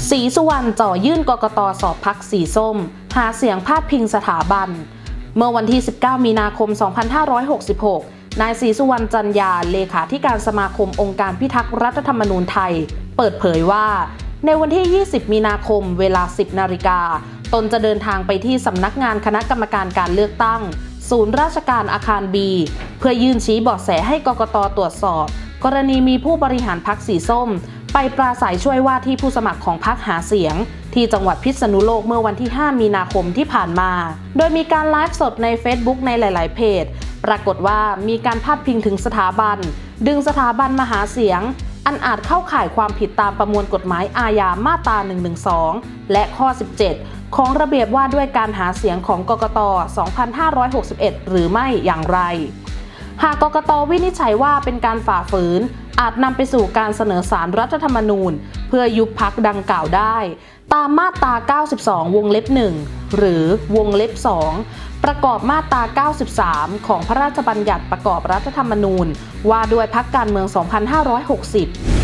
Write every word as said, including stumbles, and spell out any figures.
ศรีสุวรรณจ่อยื่นกกต.สอบพรรคสีส้มหาเสียงพาดพิงสถาบันเมื่อวันที่สิบเก้ามีนาคมสองพันห้าร้อยหกสิบหกนายศรีสุวรรณจันยาเลขาธิการสมาคมองค์การพิทักษ์รัฐธรรมนูญไทยเปิดเผยว่าในวันที่ยี่สิบมีนาคมเวลาสิบนาฬิกาตนจะเดินทางไปที่สำนักงานคณะกรรมการการเลือกตั้งศูนย์ราชการอาคารบีเพื่อยื่นชี้เบาะแสให้กกต.ตรวจสอบกรณีมีผู้บริหารพรรคสีส้มไปปราศัยช่วยว่าที่ผู้สมัครของพรรคหาเสียงที่จังหวัดพิษณุโลกเมื่อวันที่ห้ามีนาคมที่ผ่านมาโดยมีการไลฟ์สดใน Facebook ในหลายๆเพจปรากฏว่ามีการพาดพิงถึงสถาบันดึงสถาบันมาหาเสียงอันอาจเข้าข่ายความผิดตามประมวลกฎหมายอาญามาตราหนึ่งหนึ่งสองและข้อสิบเจ็ดของระเบียบว่าด้วยการหาเสียงของกกต.สองพันห้าร้อยหกสิบเอ็ดหรือไม่อย่างไรหากกกต.วินิจฉัยว่าเป็นการฝ่าฝืนอาจนำไปสู่การเสนอศาลรัฐธรรมนูญเพื่อยุบพรรคดังกล่าวได้ตามมาตราเก้าสิบสองวงเล็บหนึ่งหรือวงเล็บสองประกอบมาตราเก้าสิบสามของพระราชบัญญัติประกอบรัฐธรรมนูญว่าด้วยพรรคการเมืองสองพันห้าร้อยหกสิบ